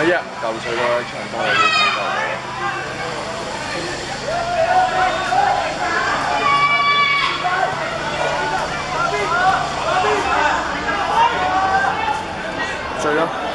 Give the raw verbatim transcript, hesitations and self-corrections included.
一舊水嗰位唱歌嗰啲感覺。醉咯〜